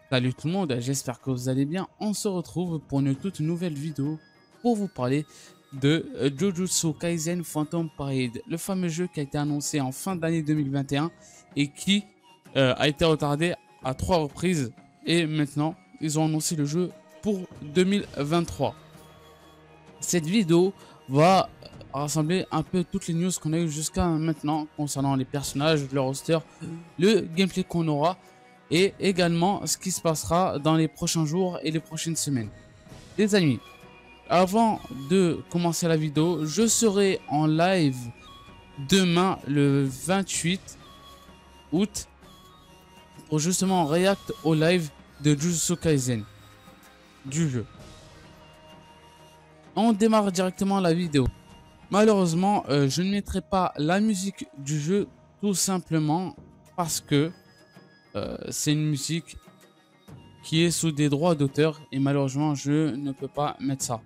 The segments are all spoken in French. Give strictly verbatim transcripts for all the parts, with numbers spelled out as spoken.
Salut tout le monde, j'espère que vous allez bien. On se retrouve pour une toute nouvelle vidéo pour vous parler de euh, Jujutsu Kaisen Phantom Parade, le fameux jeu qui a été annoncé en fin d'année deux mille vingt et un et qui euh, a été retardé à trois reprises. Et maintenant, ils ont annoncé le jeu pour deux mille vingt-trois. Cette vidéo va rassembler un peu toutes les news qu'on a eu jusqu'à maintenant concernant les personnages, le roster, le gameplay qu'on aura et également ce qui se passera dans les prochains jours et les prochaines semaines. Les amis, avant de commencer la vidéo, je serai en live demain le vingt-huit août pour justement react au live de Jujutsu Kaisen du jeu. On démarre directement la vidéo. Malheureusement, euh, je ne mettrai pas la musique du jeu tout simplement parce que euh, c'est une musique qui est sous des droits d'auteur et malheureusement je ne peux pas mettre ça.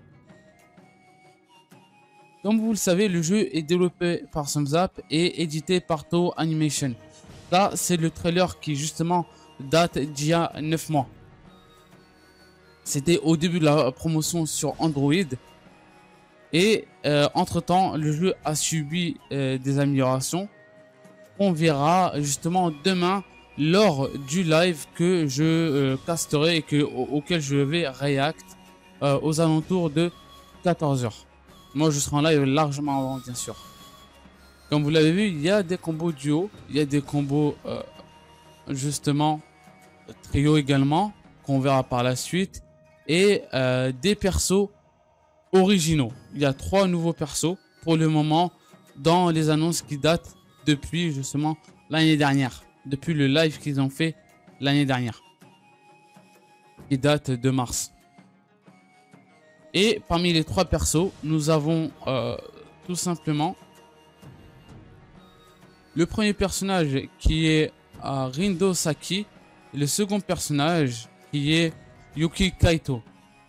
Comme vous le savez, le jeu est développé par Thumbs Up et édité par Toho Animation. Là, c'est le trailer qui justement date d'il y a neuf mois. C'était au début de la promotion sur Android. Et euh, entre temps, le jeu a subi euh, des améliorations. On verra justement demain lors du live que je euh, casterai et que, au, auquel je vais react euh, aux alentours de quatorze heures. Moi, je serai en live largement avant, bien sûr. Comme vous l'avez vu, il y a des combos duo, il y a des combos euh, justement trio également qu'on verra par la suite et euh, des persos originaux. Il y a trois nouveaux persos pour le moment dans les annonces qui datent depuis justement l'année dernière, depuis le live qu'ils ont fait l'année dernière, qui date de mars. Et parmi les trois persos, nous avons euh, tout simplement le premier personnage qui est euh, Rindo Saki et le second personnage qui est Yuki Kaito.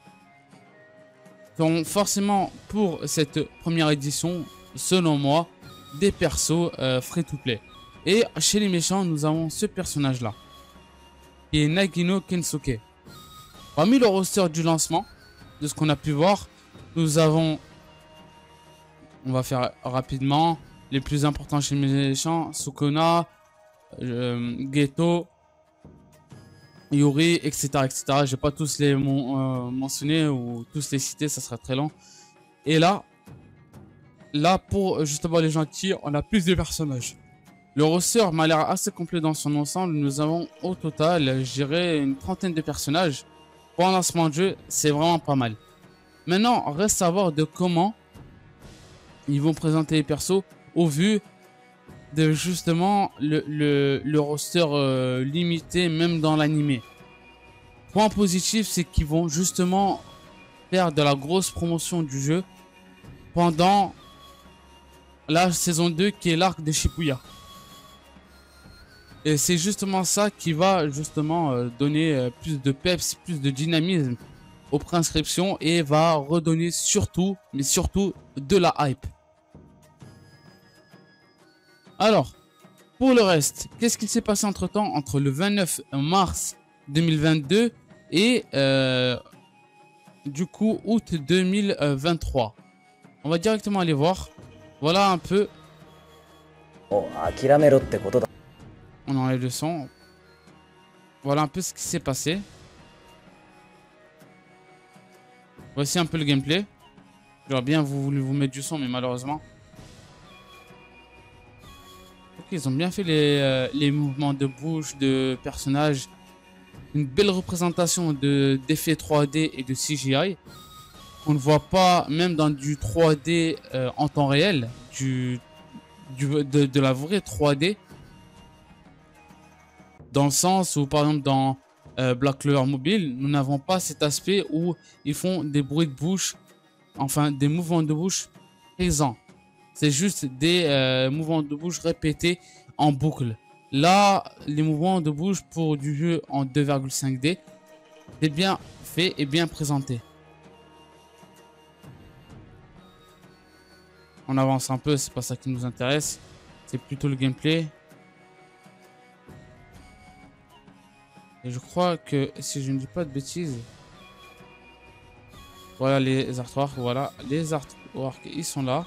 Donc forcément pour cette première édition, selon moi, des persos euh, free to play. Et chez les méchants, nous avons ce personnage là, qui est Nagino Kensuke. Parmi le roster du lancement, de ce qu'on a pu voir, nous avons, on va faire rapidement, les plus importants chez les méchants, Sukuna, euh, Geto, Yuri, et cetera et cetera. Je vais pas tous les mon, euh, mentionner ou tous les citer, ça sera très long. Et là, là pour justement les gentils, on a plus de personnages. Le roster m'a l'air assez complet dans son ensemble. Nous avons au total, je dirais, une trentaine de personnages. Pour un lancement de jeu, c'est vraiment pas mal. Maintenant, reste à voir de comment ils vont présenter les persos au vu de justement le, le, le roster euh, limité même dans l'animé. Point positif, c'est qu'ils vont justement faire de la grosse promotion du jeu pendant la saison deux qui est l'arc de Shibuya. Et c'est justement ça qui va justement euh, donner euh, plus de peps, plus de dynamisme aux préinscriptions et va redonner surtout, mais surtout de la hype. Alors, pour le reste, qu'est-ce qui s'est passé entre temps entre le vingt-neuf mars deux mille vingt-deux et euh, du coup août deux mille vingt-trois? On va directement aller voir. Voilà un peu. On enlève le son. Voilà un peu ce qui s'est passé. Voici un peu le gameplay. J'aurais bien voulu vous mettre du son, mais malheureusement. Ok, ils ont bien fait les, euh, les mouvements de bouche de personnages. Une belle représentation de d'effets trois D et de C G I. On ne voit pas, même dans du trois D euh, en temps réel, du, du, de, de la vraie trois D. Dans le sens où, par exemple, dans euh, Black Clover Mobile, nous n'avons pas cet aspect où ils font des bruits de bouche, enfin des mouvements de bouche présents. C'est juste des euh, mouvements de bouche répétés en boucle. Là, les mouvements de bouche pour du jeu en deux virgule cinq D, c'est bien fait et bien présenté. On avance un peu, c'est pas ça qui nous intéresse. C'est plutôt le gameplay. Et je crois que si je ne dis pas de bêtises, voilà les artworks, voilà les artworks, ils sont là.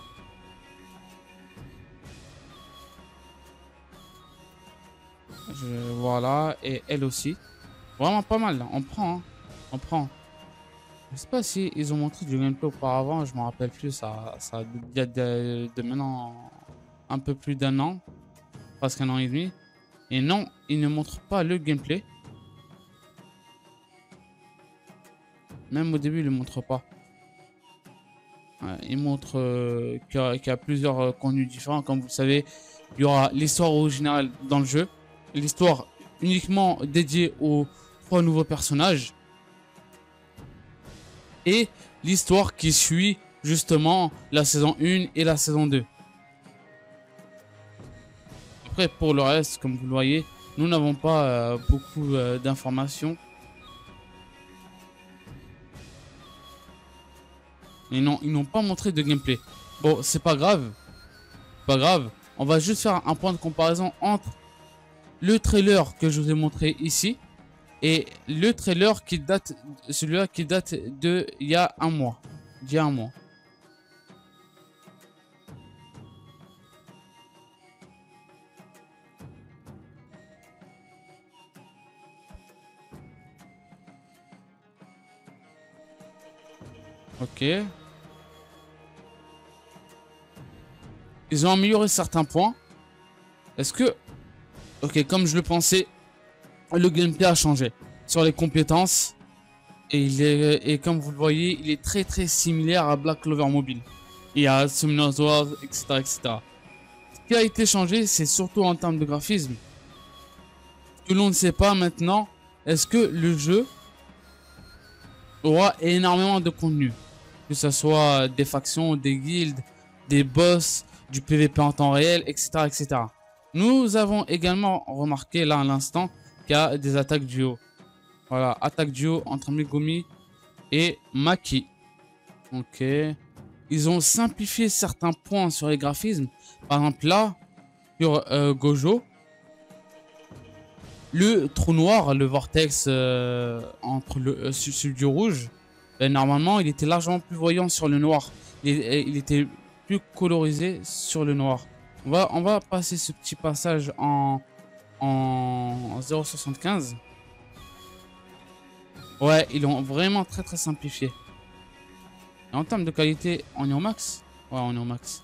Je, voilà, et elle aussi. Vraiment pas mal, là. On prend, hein. On prend. Je sais pas si ils ont montré du gameplay auparavant, je me rappelle plus, ça, ça date de, de maintenant un peu plus d'un an, presque un an et demi. Et non, ils ne montrent pas le gameplay. Même au début, ils ne le montrent pas. Ouais, ils montrent euh, qu'il y, qu y a plusieurs euh, contenus différents. Comme vous le savez, il y aura l'histoire originale dans le jeu, l'histoire uniquement dédiée aux trois nouveaux personnages, et l'histoire qui suit justement la saison un et la saison deux. Après, pour le reste, comme vous le voyez, nous n'avons pas euh, beaucoup euh, d'informations. Et non, ils n'ont pas montré de gameplay. Bon, c'est pas grave. Pas grave. On va juste faire un point de comparaison entre le trailer que je vous ai montré ici et le trailer qui date, celui-là qui date de il y a un mois. D'il y a un mois. Ok. Ils ont amélioré certains points. Est-ce que... Ok, comme je le pensais, le gameplay a changé sur les compétences. Et, il est, et comme vous le voyez, il est très très similaire à Black Clover Mobile. Et à Summoner's War, et cetera, et cetera. Ce qui a été changé, c'est surtout en termes de graphisme. Ce que l'on ne sait pas maintenant, est-ce que le jeu aura énormément de contenu, que ce soit des factions, des guildes, des boss, du P V P en temps réel, et cetera, et cetera. Nous avons également remarqué là à l'instant qu'il y a des attaques duo. Voilà, attaque duo entre Megumi et Maki. Ok. Ils ont simplifié certains points sur les graphismes. Par exemple là, sur euh, Gojo, le trou noir, le vortex euh, entre le euh, celui du rouge, ben, normalement il était largement plus voyant sur le noir. Il, il était plus colorisé sur le noir. On va, on va passer ce petit passage en, en zéro virgule soixante-quinze. Ouais, ils l'ont vraiment très très simplifié. Et en termes de qualité, on est au max? Ouais, on est au max.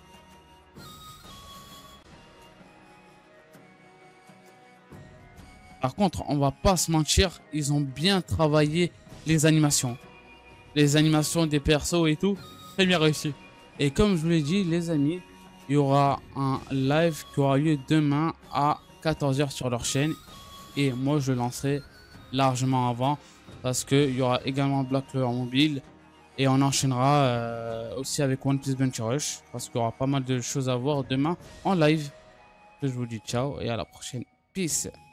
Par contre, on va pas se mentir, ils ont bien travaillé les animations. Les animations des persos et tout, très bien réussi. Et comme je vous l'ai dit, les amis, il y aura un live qui aura lieu demain à quatorze heures sur leur chaîne. Et moi, je lancerai largement avant parce qu'il y aura également Black Clover Mobile. Et on enchaînera euh, aussi avec One Piece Bunch Rush parce qu'il y aura pas mal de choses à voir demain en live. Je vous dis ciao et à la prochaine. Peace.